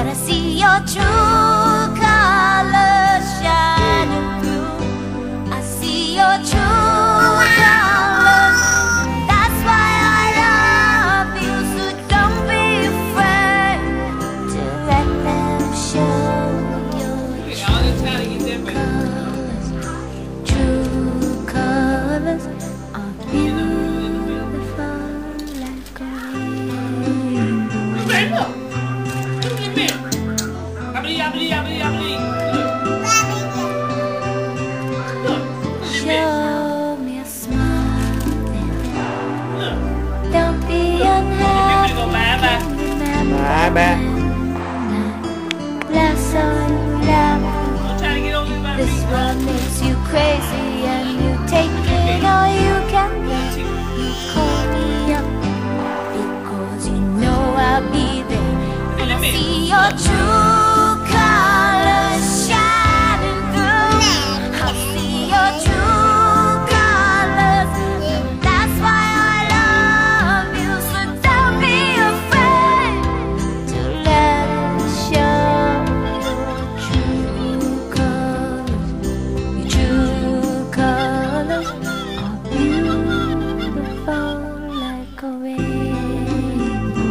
but I see your true colors shining through. I see your true colors. That's why I love you. So don't be afraid to let them show your true colors. True colors are beautiful like a rainbow. Show me a smile, don't be unhappy. Remember bless all you love. This world makes you crazy and you take it all you can get. You call me up because you know I'll be there, and I see your true colors shining through. I see your true colors. That's why I love you. So don't be afraid to let us show your true colors. Your true colors are beautiful like a rainbow.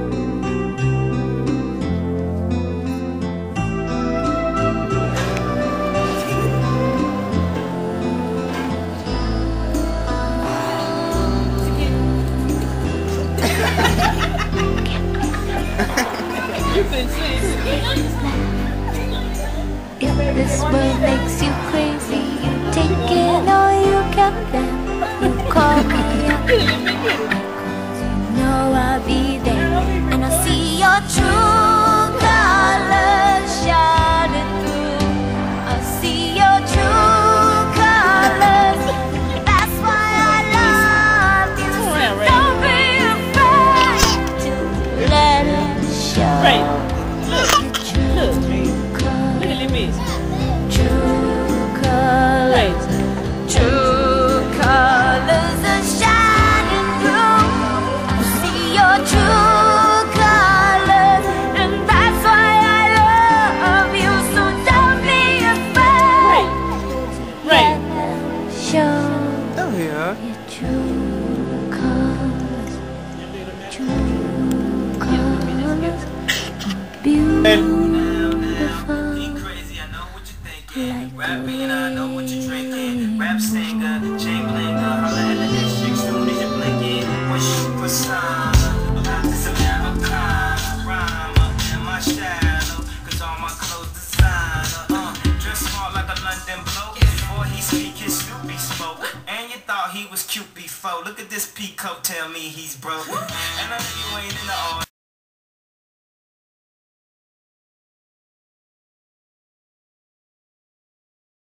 If this world makes you crazy, you take it all you can bear. You call me up because you know I'll be there, and I see your true colors shining through. I see your true colors. That's why I love you. So don't be afraid to let it show. True colors are shining through. I see your true colors, and that's why I love you. So don't be afraid to let them show your true colors. True colors are beautiful. Rapping, I know what you're drinking. Rap singer, chain blinger. Holla at the district, soon as you blinking. One superstar, it's a matter of time. Rhymer in my style, cause all my clothes designer. Dress smart like a London bloke. Before he speak, his Snoopy smoke. And you thought he was cute before. Look at this peacoat, tell me he's broke. And I know you ain't in the all.